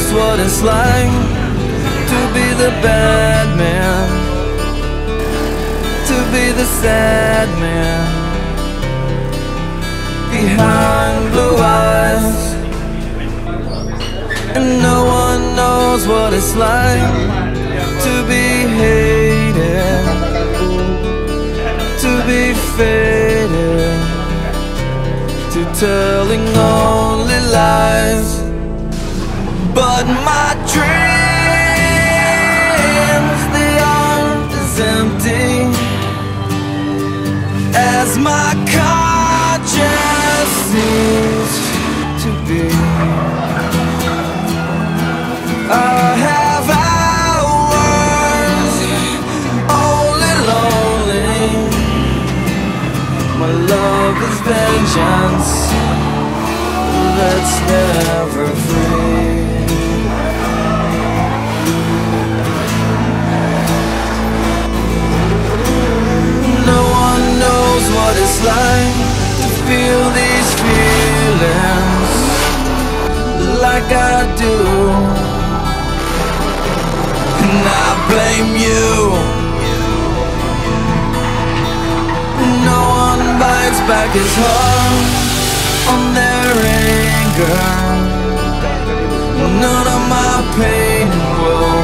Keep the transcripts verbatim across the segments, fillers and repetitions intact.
what it's like to be the bad man, to be the sad man behind blue eyes. And no one knows what it's like to be hated, to be faded, to telling only lies. But my dreams, they aren't as empty as my conscience seems to be. I have hours only lonely. My love is vengeance that's never free. No one knows what it's like to feel these feelings like I do. And I blame you. No one bites back his heart on their anger. None of my pain and woe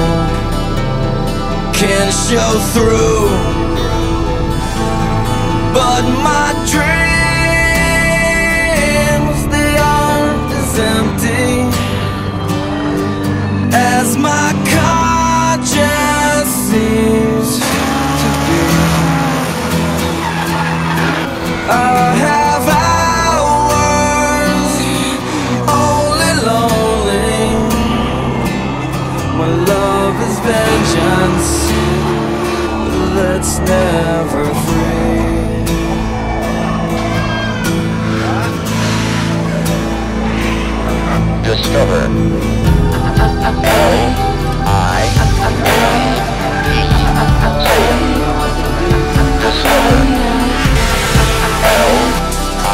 can show through. But my dreams, they aren't as empty as my conscience seems to be. I have hours only lonely. My love is vengeance that's never free. Discover L I Discover L I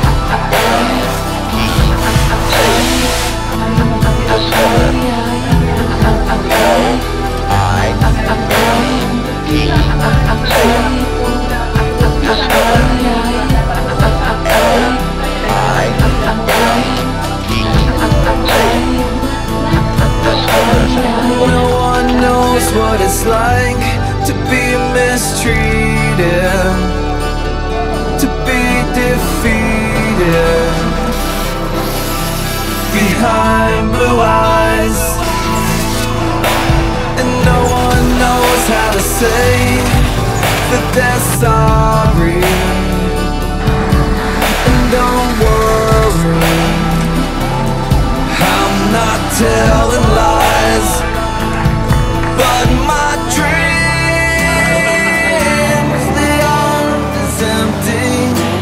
Discover L I No one knows what it's like to be mistreated, to be defeated behind blue eyes. And no one knows how to say that they're sorry. And don't worry, I'm not telling lies. But my dreams, they aren't as empty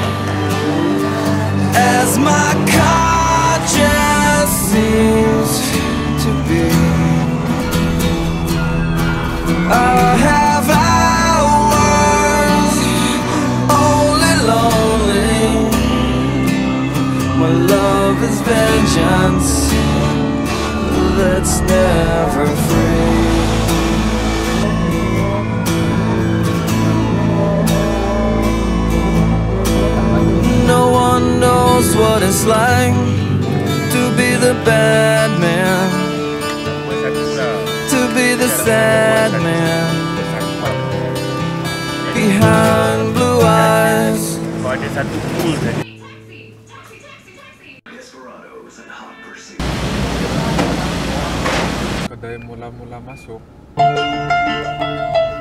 as my conscience seems to be. I have hours only lonely. My love is vengeance that's never free. No one knows what it's like to be the bad man, to be the sad man behind blue eyes. Kedai mula-mula masuk